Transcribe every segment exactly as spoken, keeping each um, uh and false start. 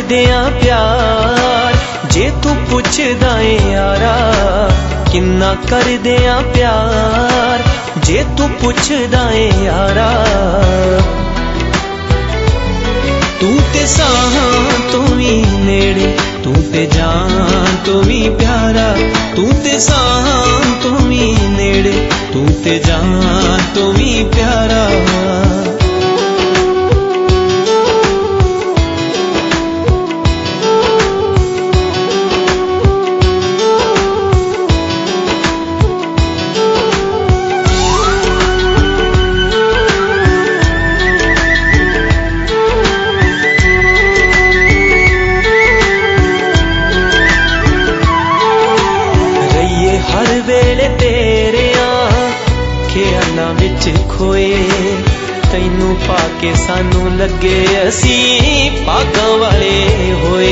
करदियां प्यार जे तू पुछदा ए यारा किन्ना करदियां प्यार जे तू पुछदा ए यारा। तू ते साहां तो भी नेड़े तू ते जान तो भी प्यारा। तू ते साहां तो भी नेड़े तू ते जान तो भी प्यारा। हर वेले तेरिया ख्यालां विच खोए तैनू पाके सानू लगे असी भागां वाले होए।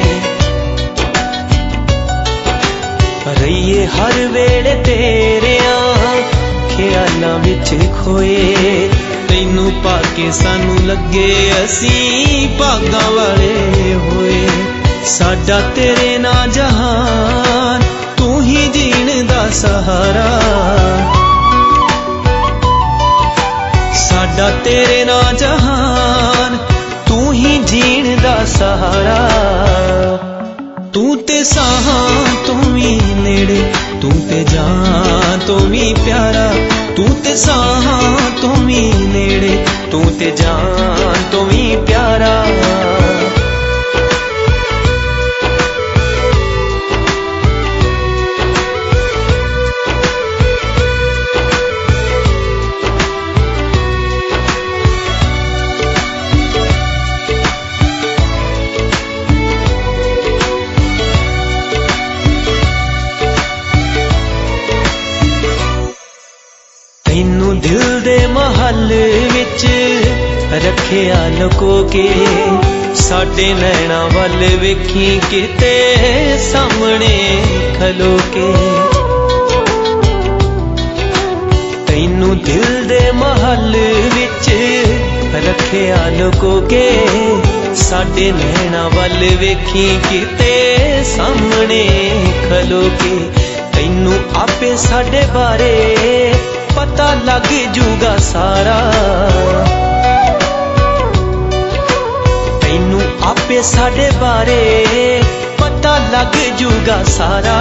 रहिए हर वेले तेरिया ख्यालां विच खोए तैनू पाके सानू लगे असी भागां वाले होए। साडा तेरे ना जहान तू ही जीण दा सहारा। साडा तेरे ना जहान तू ही जीण दा सहारा। तू ते साहां तू भी नेड़े तू ते जान तो भी प्यारा। तू ते साहां तू भी नेड़े तू ते जान तो भी प्यारा। तैनू दिल दे महल विच रखिया लुको के साडे नैना वल वेखी किते सामने खलो के। तैनू दिल दे महल विच रखिया लुको के साडे नैना वल वेखी किते सामने खलो के। तैनू आपे साडे बारे पता लग जूगा सारा। तैनू आपे साडे बारे पता लग जूगा सारा।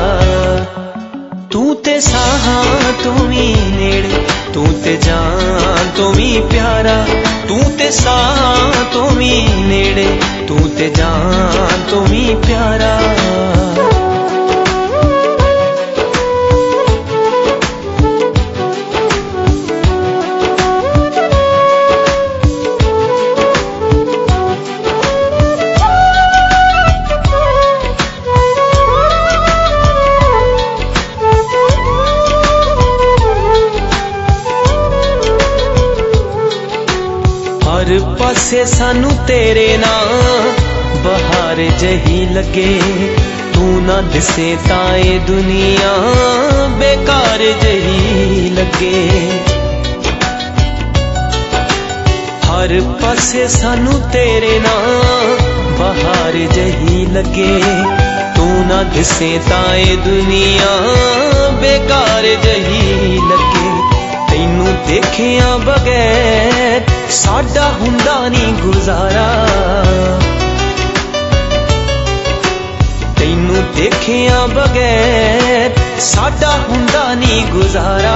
तू ते साहां तू भी नेड़े तू ते जान तो भी प्यारा। तू ते साहां तू भी नेड़े तू ते जान तो भी प्यारा। हर पासे सानू तेरे ना बहार जही लगे। तू ना दिसे ताए दुनिया बेकार जही लगे। हर पासे सानू तेरे ना बहार जही लगे। तू ना दिसे ताए दुनिया बेकार जही लगे। तैनू देखिया बगैर साडा हुंदा नी गुजारा। तैनू देखिया बगैर साडा हुंदा नी गुजारा।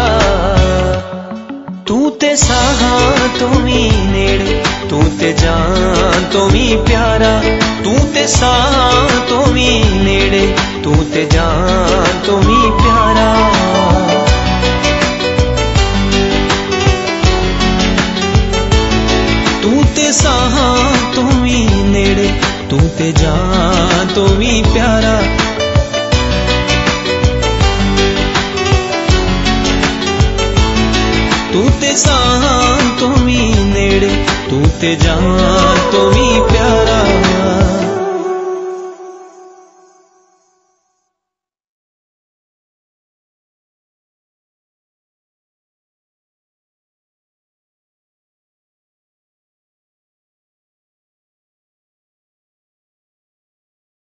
तू ते साहां तू भी नेड़े तू ते जान तो भी प्यारा। तू ते साहां तू भी नेड़े तू ते जान तो भी प्यारा। तू ते साहां तू भी नेड़े तू ते जान तो भी प्यारा। तू ते साहां तू भी नेड़े तू ते जान तो भी प्यारा।